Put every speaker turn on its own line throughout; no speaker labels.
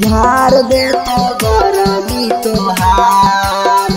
झाड़ दे तो गरमी तोहार।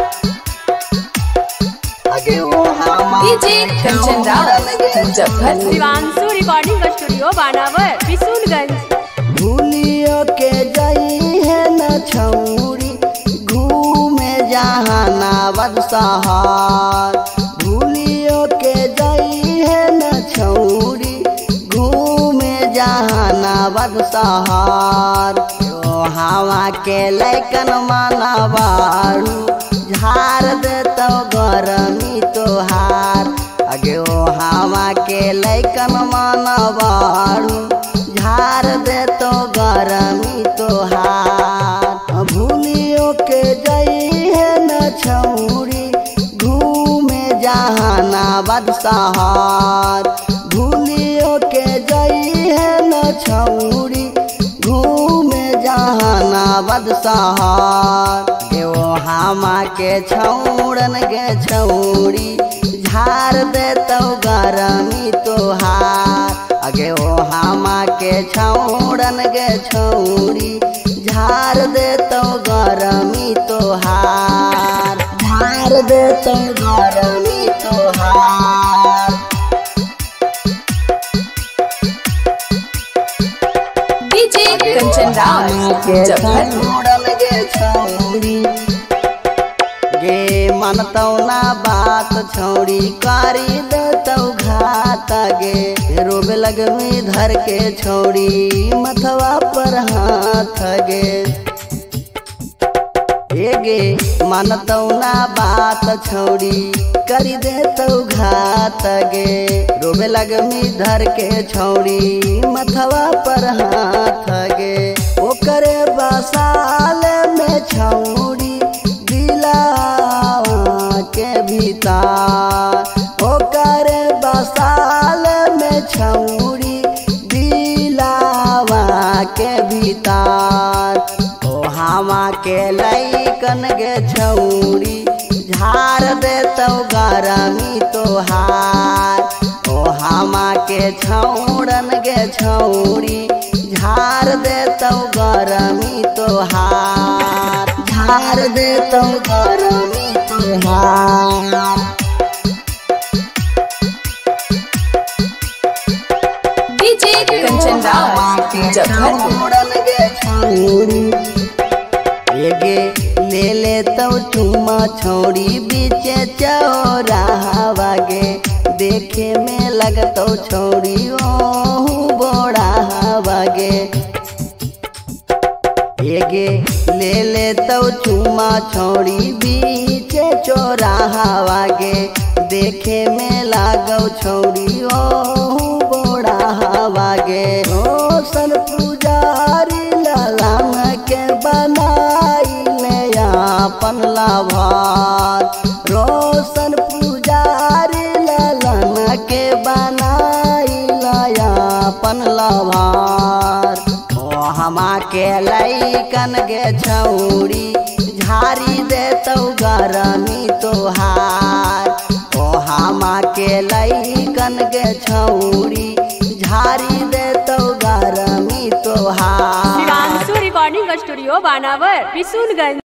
आगे वो
DJ Kanchan Rawat Shivanshu recording studio Banawar Bishunganj.
भूलियो के जाई है न छौरी घूमे जहानाबाद शहर। भूलियो के जाई है न छौरी घूमे जहानाबाद शहर। हवा के लैकन मानवारू झाड़ दे तो गरमी तोहार। आगे ओ हवा के लैकन मानवारू झाड़ दे तो गरमी तोहार। भूलियो के जाई है न छौरी घूमे जहानाबाद शहर। भूलियो के जाई है न छौरी घूमे जहानाबाद शहर। वो हमा के छौड़न के छौरी झाड़ दे तो गरमी तोहार। आगे वो हमा के छौड़न के छौरी झाड़ दे तो गरमी तोहार। झाड़ दे तो गरमी तोहार।
डीजे कंचन रावत
गे मनतौ ना बात छौड़ी करी देतौ घात। गे रोबे लगमी धर के छौड़ी मथवा पर हाथ गे। गे मनतौ ना बात छौड़ी करी देतौ घात। गे रोबे लगमी धर के छौड़ी मथवा पर हाथ गे। ओकरे बसाल में छौड़ी के भीतर। ओकरे बसाल में छौड़ी दिलावा के भीतर। ओ हमा के लैकन गे छौड़ी झाड़ दे तो गरमी तोहार। ओ हमा के छौड़न गे छौड़ी झाड़ दे तो गरमी तोहार। झाड़ दे तो गरमी तोहार।
डीजे कंचन रावत
गे ले ले तो चुमा छौड़ी बीचे चौराहा गे। देखे में लगतो छौड़ी ओहू बड़ा हवा गे। गे ले ले तो चुमा छौड़ी बीचे चौराहा गे। देखे में लागौ छौड़ी ओहू बड़ा हवा गे। रोशन पुजारी लालाम के बनाई ले अपन लाभार। रोशन पुजारी लालाम के बनाई ले अपन लाभार। हमा के लैकन गे छौड़ी झाड़ी दे तो गरमी तोहार। ओ हमा के लैकन गे छौड़ी झाड़ी दे तो गरमी तोहार।
Shivanshu recording studio Banawar Bishunganj.